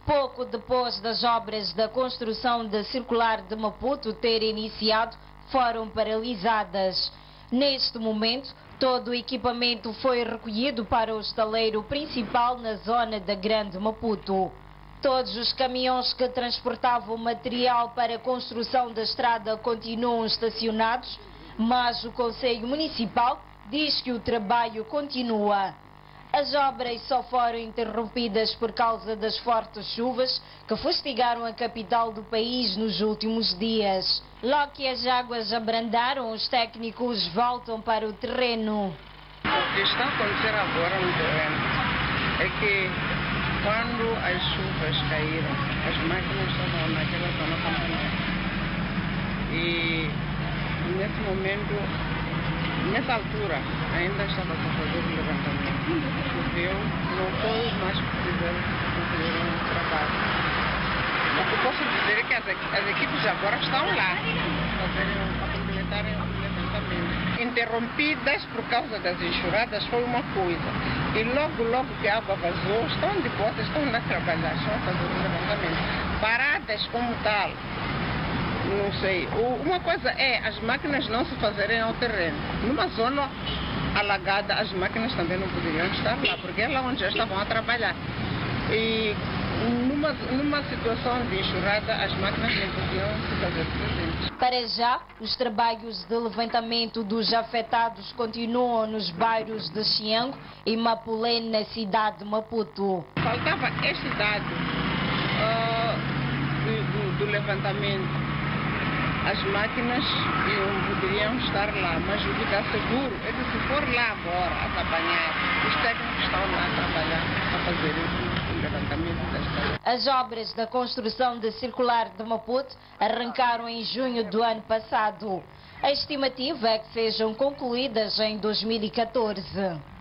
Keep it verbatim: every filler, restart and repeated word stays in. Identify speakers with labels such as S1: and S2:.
S1: pouco depois das obras da construção da circular de Maputo terem iniciado, foram paralisadas. Neste momento, todo o equipamento foi recolhido para o estaleiro principal na zona da Grande Maputo. Todos os caminhões que transportavam material para a construção da estrada continuam estacionados, mas o Conselho Municipal diz que o trabalho continua. As obras só foram interrompidas por causa das fortes chuvas que fustigaram a capital do país nos últimos dias. Logo que as águas abrandaram, os técnicos voltam para o terreno.
S2: O que está a acontecer agora no terreno é que quando as chuvas caíram, as máquinas estavam naquela zona campanhar. E nesse momento, nessa altura, ainda estava a fazer o levantamento. Choveu, não todos mais fizeram o trabalho. O que posso dizer é que as, as equipes agora estão lá a completarem o levantamento. Interrompidas por causa das enxurradas foi uma coisa. E logo, logo que a água vazou, estão de botas, estão lá a trabalhar, estão a fazer o levantamento. Paradas como tal, não sei. Uma coisa é as máquinas não se fazerem ao terreno. Numa zona alagada, as máquinas também não poderiam estar lá, porque é lá onde já estavam a trabalhar. E numa, numa situação de enxurrada, as máquinas não podiam se fazer presentes.
S1: Para já, os trabalhos de levantamento dos afetados continuam nos bairros de Xiango e Mapulé, na cidade de Maputo.
S2: Faltava este dado uh, do, do, do levantamento. As máquinas não poderiam estar lá, mas o que está seguro é que se for lá agora a trabalhar, os técnicos estão lá a trabalhar, a fazer o levantamento das estradas.
S1: As obras da construção da circular de Maputo arrancaram em junho do ano passado. A estimativa é que sejam concluídas em dois mil e quatorze.